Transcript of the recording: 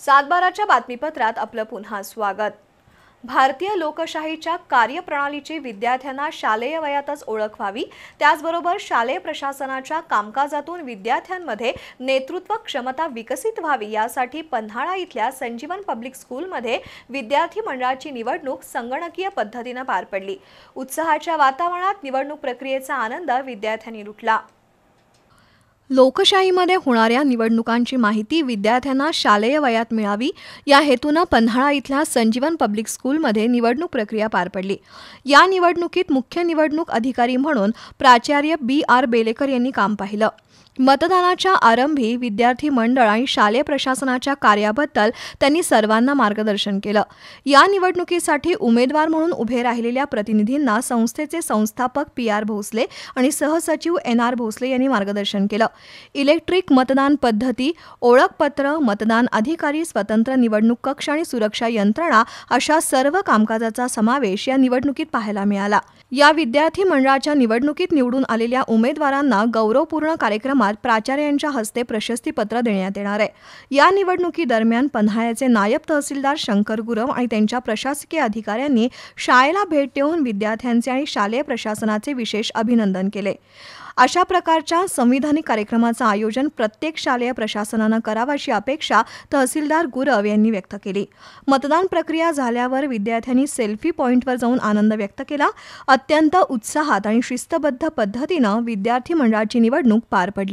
सातबाराच्या बातमीपत्रात आपलं पुन्हा स्वागत। भारतीय लोकशाहीच्या कार्यप्रणालीची विद्यार्थ्यांना शालेय वयातच ओळख व्हावी, त्याचबरोबर शालेय प्रशासनाच्या कामकाजातून विद्यार्थ्यांमध्ये नेतृत्व क्षमता विकसित व्हावी यासाठी पन्हाळा इथल्या संजीवन पब्लिक स्कूलमध्ये विद्यार्थी मंडळाची निवडणूक संगणकीय पद्धतीने पार पडली। उत्साहाच्या वातावरणात निवडणूक प्रक्रियेचा आनंद विद्यार्थ्यांनी लुटला। लोकशाहीमध्ये होणाऱ्या निवडणुकांची माहिती विद्यार्थ्यांना शालेय वयात मिळावी या हेतूने पन्हाळा इथल्या संजीवन पब्लिक स्कूलमध्ये निवडणूक प्रक्रिया पार पडली। या निवडणुकीत मुख्य निवडणूक अधिकारी म्हणून प्राचार्य BR बेलेकर यांनी काम पाहिलं। मतदानाच्या आरंभी विद्यार्थी मंडळ आणि शालेय प्रशासनाच्या कार्याबद्दल त्यांनी सर्वांना मार्गदर्शन केलं। या निवडणुकीसाठी उमेदवार म्हणून उभे राहिलेल्या प्रतिनिधींना संस्थेचे संस्थापक PR भोसले आणि सहसचिव NR भोसले यांनी मार्गदर्शन केलं। इलेक्ट्रिक मतदान पद्धती, ओळखपत्र, मतदान अधिकारी, स्वतंत्र निवडणूक कक्ष आणि सुरक्षा यंत्रणा अशा सर्व कामकाजाचा समावेश या निवडणुकीत पाहायला मिळाला। या विद्यार्थी मंडळाच्या निवडणुकीत निवडून आलेल्या उमेदवारांना गौरवपूर्ण कार्यक्रमात प्राचार्यांच्या हस्ते प्रशस्तीपत्र देण्यात येणार आहे। या निवडणुकीदरम्यान पन्हाळ्याचे नायब तहसीलदार शंकर गुरव आणि त्यांच्या प्रशासकीय अधिकाऱ्यांनी शाळेला भेट देऊन विद्यार्थ्यांचे आणि शालेय प्रशासनाचे विशेष अभिनंदन केले। अशा प्रकारच्या संविधानिक कार्यक्रमाचं आयोजन प्रत्येक शालेय प्रशासनानं करावं अशी अपेक्षा तहसीलदार गुरव यांनी व्यक्त केली। मतदान प्रक्रिया झाल्यावर विद्यार्थ्यांनी सेल्फी पॉइंटवर जाऊन आनंद व्यक्त केला। अत्यंत उत्साहात आणि शिस्तबद्ध पद्धतीनं विद्यार्थी मंडळाची निवडणूक पार पडली।